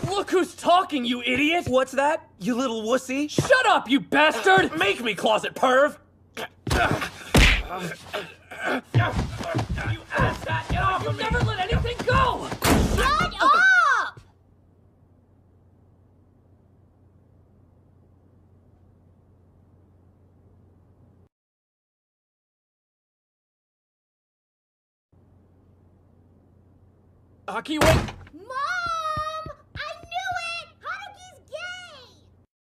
Look who's talking, you idiot! What's that, you little wussy? Shut up, you bastard! Make me, closet perv! You asshat! Get off of me! You never let anything go! Shut up! Aki, wait! Mom!